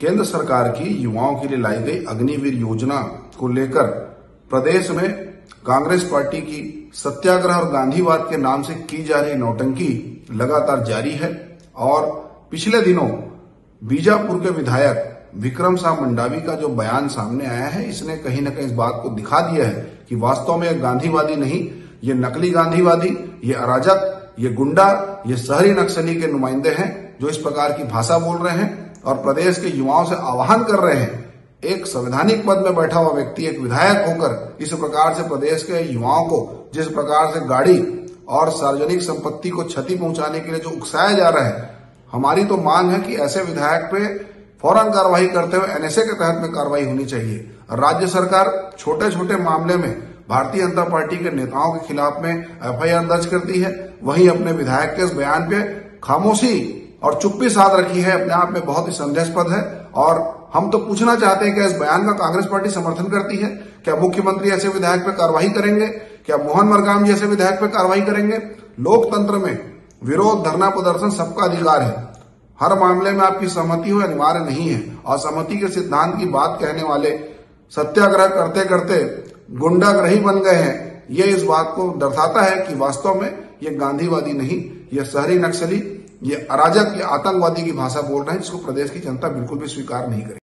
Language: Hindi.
केंद्र सरकार की युवाओं के लिए लाई गई अग्निवीर योजना को लेकर प्रदेश में कांग्रेस पार्टी की सत्याग्रह और गांधीवाद के नाम से की जा रही नौटंकी लगातार जारी है। और पिछले दिनों बीजापुर के विधायक विक्रम साह मंडावी का जो बयान सामने आया है, इसने कहीं न कहीं इस बात को दिखा दिया है कि वास्तव में गांधीवादी नहीं, ये नकली गांधीवादी, ये अराजक, ये गुंडा, ये शहरी नक्सली के नुमाइंदे हैं जो इस प्रकार की भाषा बोल रहे हैं और प्रदेश के युवाओं से आह्वान कर रहे हैं। एक संवैधानिक पद में बैठा हुआ व्यक्ति, एक विधायक होकर इस प्रकार से प्रदेश के युवाओं को जिस प्रकार से गाड़ी और सार्वजनिक संपत्ति को क्षति पहुंचाने के लिए जो उकसाया जा रहा है, हमारी तो मांग है कि ऐसे विधायक पे फौरन कार्रवाई करते हुए एनएसए के तहत में कार्रवाई होनी चाहिए। राज्य सरकार छोटे छोटे मामले में भारतीय जनता पार्टी के नेताओं के खिलाफ में एफआईआर दर्ज करती है, वहीं अपने विधायक के इस बयान पे खामोशी और चुप्पी साध रखी है, अपने आप में बहुत ही संदेहास्पद है। और हम तो पूछना चाहते हैं कि इस बयान का कांग्रेस पार्टी समर्थन करती है? क्या मुख्यमंत्री ऐसे विधायक पे कार्रवाई करेंगे? क्या मोहन मरकाम जी ऐसे विधायक पे कार्रवाई करेंगे? लोकतंत्र में विरोध, धरना, प्रदर्शन सबका अधिकार है। हर मामले में आपकी सहमति हो अनिवार्य नहीं है। और सहमति के सिद्धांत की बात कहने वाले सत्याग्रह करते करते गुंडाग्रही बन गए हैं। ये इस बात को दर्शाता है कि वास्तव में ये गांधीवादी नहीं, ये शहरी नक्सली, ये अराजक, ये आतंकवादी की भाषा बोल रहे हैं, जिसको प्रदेश की जनता बिल्कुल भी स्वीकार नहीं करेगी।